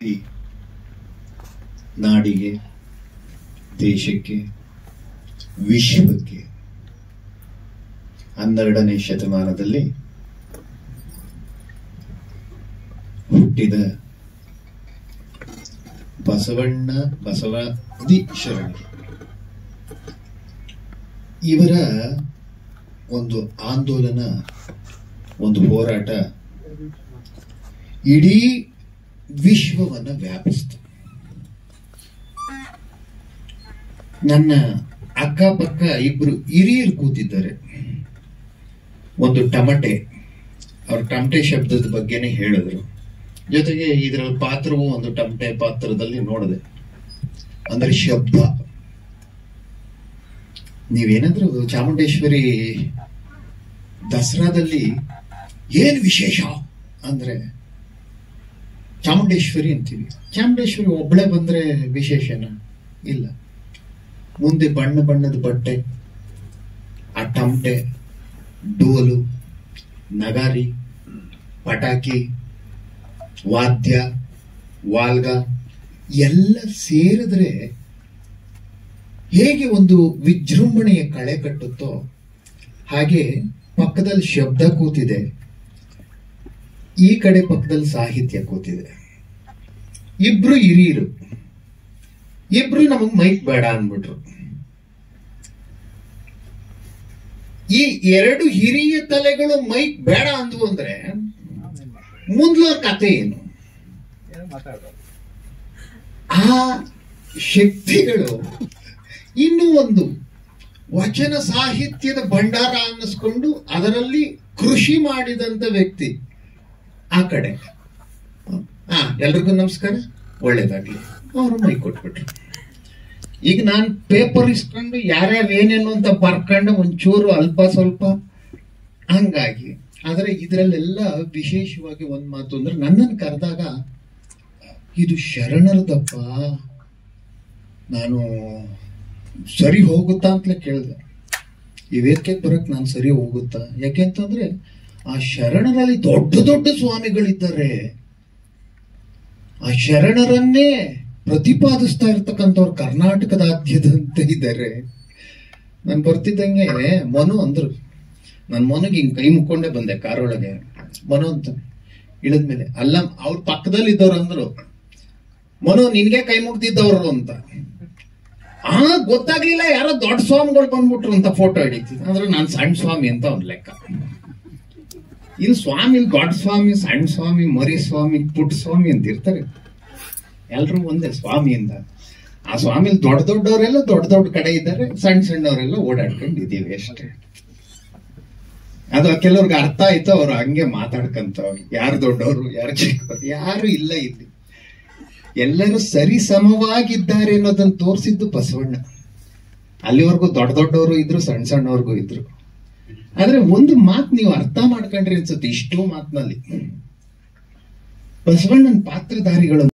ಈ ನಾಡಿಗೆ, ದೇಶಕ್ಕೆ, ವಿಶ್ವಕ್ಕೆ 12ನೇ ಶತಮಾನದಲ್ಲಿ ಹುಟ್ಟಿದ ಬಸವಾದಿ ಶರಣರು ಇವರ ಒಂದು ಆಂದೋಲನ, ಒಂದು ಹೋರಾಟ ಇಡೀ ವಿಶ್ವವನ್ನು ವ್ಯಾಪಿಸಿತು. ನನ್ನ ಅಕ್ಕಪಕ್ಕ ಇಬ್ರು ಹಿರಿಯರು ಕೂತಿದ್ದಾರೆ. ಒಂದು ಟಮಟೆ, ಅವ್ರ ಟಮಟೆ ಶಬ್ದದ ಬಗ್ಗೆನೇ ಹೇಳಿದ್ರು. ಜೊತೆಗೆ ಇದರ ಪಾತ್ರವು ಒಂದು ಟಮಟೆ ಪಾತ್ರದಲ್ಲಿ ನೋಡಿದೆ. ಅಂದ್ರೆ ಶಬ್ದ. ನೀವೇನಾದ್ರೂ ಚಾಮುಂಡೇಶ್ವರಿ ದಸರಾದಲ್ಲಿ ಏನ್ ವಿಶೇಷ ಅಂದ್ರೆ ಚಾಮುಂಡೇಶ್ವರಿ ಅಂತೀವಿ. ಚಾಮುಂಡೇಶ್ವರಿ ಒಬ್ಬಳೆ ಬಂದ್ರೆ ವಿಶೇಷನ? ಇಲ್ಲ. ಮುಂದೆ ಬಣ್ಣ ಬಣ್ಣದ ಬಟ್ಟೆ, ಆ ಟಮಟೆ, ಡೋಲು, ನಗಾರಿ, ಪಟಾಕಿ, ವಾದ್ಯ, ವಾಲ್ಗ ಎಲ್ಲ ಸೇರಿದ್ರೆ ಹೇಗೆ ಒಂದು ವಿಜೃಂಭಣೆಯ ಕಳೆ ಕಟ್ಟುತ್ತೋ ಹಾಗೆ ಪಕ್ಕದಲ್ಲಿ ಶಬ್ದ ಕೂತಿದೆ, ಈ ಕಡೆ ಪಕ್ಕದಲ್ಲಿ ಸಾಹಿತ್ಯ ಕೂತಿದೆ. ಇಬ್ರು ಹಿರಿಯರು, ಇಬ್ರು ನಮಗ್ ಮೈಕ್ ಬೇಡ ಅಂದ್ಬಿಟ್ರು. ಈ ಎರಡು ಹಿರಿಯ ತಲೆಗಳು ಮೈಕ್ ಬೇಡ ಅಂದ್ವು ಅಂದ್ರೆ ಮುಂದ್ಲ ಕತೆ ಏನು? ಆ ಶಕ್ತಿಗಳು ಇನ್ನೂ ಒಂದು ವಚನ ಸಾಹಿತ್ಯದ ಭಂಡಾರ ಅನ್ನಿಸ್ಕೊಂಡು ಅದರಲ್ಲಿ ಕೃಷಿ ಮಾಡಿದಂತ ವ್ಯಕ್ತಿ ಆ ಕಡೆ. ಎಲ್ರಿಗೂ ನಮಸ್ಕಾರ, ಒಳ್ಳೇದಾಗ್ಲಿ, ಅವರು ಮೈ ಕೊಟ್ಬಿಟ್ರು. ಈಗ ನಾನು ಪೇಪರ್ ಇಸ್ಕೊಂಡು ಯಾರ್ಯಾರು ಏನೇನು ಅಂತ ಬರ್ಕೊಂಡು ಒಂಚೂರು ಅಲ್ಪ ಸ್ವಲ್ಪ ಹಂಗಾಗಿ. ಆದ್ರೆ ಇದರಲ್ಲೆಲ್ಲ ವಿಶೇಷವಾಗಿ ಒಂದ್ ಮಾತು ಅಂದ್ರೆ, ನನ್ನನ್ನು ಕರೆದಾಗ ಇದು ಶರಣರದಪ್ಪ, ನಾನು ಸರಿ ಹೋಗುತ್ತಾ ಅಂತಲೇ ಕೇಳಿದೆ. ಈ ವೇದಿಕೆಗೆ ಬರಕ್ ನಾನು ಸರಿ ಹೋಗುತ್ತಾ? ಯಾಕೆಂತಂದ್ರೆ ಆ ಶರಣರಲ್ಲಿ ದೊಡ್ಡ ದೊಡ್ಡ ಸ್ವಾಮಿಗಳಿದ್ದಾರೆ. ಆ ಶರಣರನ್ನೇ ಪ್ರತಿಪಾದಿಸ್ತಾ ಇರ್ತಕ್ಕಂಥವ್ರು ಕರ್ನಾಟಕದಾದ್ಯಂತ ಇದ್ದಾರೆ. ನಾನು ಬರ್ತಿದ್ದಂಗೆ ಮನು ಅಂದ್ರು. ನನ್ ಮನುಗೆ ಹಿಂಗ್ ಕೈ ಮುಕ್ಕೊಂಡೇ ಬಂದೆ ಕಾರೊಳಗೆ. ಮನು ಅಂತ ಇಳಿದ್ಮೇಲೆ ಅಲ್ಲ, ಅವ್ರ ಪಕ್ಕದಲ್ಲಿ ಇದ್ದವ್ರು ಅಂದ್ರು, ಮನು ನಿನ್ಗೆ ಕೈ ಮುಗ್ದಿದ್ದವ್ರು ಅಂತ. ಗೊತ್ತಾಗ್ಲಿಲ್ಲ, ಯಾರೋ ದೊಡ್ಡ ಸ್ವಾಮಿಗಳು ಬಂದ್ಬಿಟ್ರು ಅಂತ ಫೋಟೋ ಹಿಡಿತಿದ್. ಅಂದ್ರೆ ನಾನ್ ಸಣ್ಣ ಸ್ವಾಮಿ ಅಂತ ಒಂದ್ ಲೆಕ್ಕ. ಇಲ್ಲಿ ಸ್ವಾಮಿ, ದೊಡ್ಡ ಸ್ವಾಮಿ, ಸಣ್ಣ ಸ್ವಾಮಿ, ಮರಿ ಸ್ವಾಮಿ, ಪುಟ್ಟ ಸ್ವಾಮಿ ಅಂತ ಇರ್ತಾರೆ. ಎಲ್ರು ಒಂದೇ ಸ್ವಾಮಿಯಿಂದ. ಆ ಸ್ವಾಮಿಲಿ ದೊಡ್ಡ ದೊಡ್ಡವರೆಲ್ಲ ದೊಡ್ಡ ದೊಡ್ಡ ಕಡೆ ಇದ್ದಾರೆ, ಸಣ್ಣ ಸಣ್ಣವರೆಲ್ಲ ಓಡಾಡ್ಕೊಂಡಿದ್ದೀವಿ ಅಷ್ಟೇ. ಅದು ಕೆಲವ್ರಿಗೆ ಅರ್ಥ ಆಯ್ತು, ಅವ್ರು ಹಂಗೆ ಮಾತಾಡ್ಕಂತವ್ರು. ಯಾರು ದೊಡ್ಡವರು, ಯಾರು ಚಿಕ್ಕವರು, ಯಾರು ಇಲ್ಲ ಇಲ್ಲಿ. ಎಲ್ಲರೂ ಸರಿ ಸಮವಾಗಿದ್ದಾರೆ ಅನ್ನೋದನ್ನ ತೋರಿಸಿದ್ದು ಬಸವಣ್ಣ. ಅಲ್ಲಿವರೆಗೂ ದೊಡ್ಡ ದೊಡ್ಡವರು ಇದ್ರು, ಸಣ್ಣ ಸಣ್ಣವ್ರಿಗೂ ಇದ್ರು. ಆದ್ರೆ ಒಂದು ಮಾತು ನೀವು ಅರ್ಥ ಮಾಡ್ಕೊಂಡ್ರಿ ಅನ್ಸುತ್ತೆ, ಇಷ್ಟು ಮಾತಿನಲ್ಲಿ ಬಸವಣ್ಣನ ಪಾತ್ರಧಾರಿಗಳು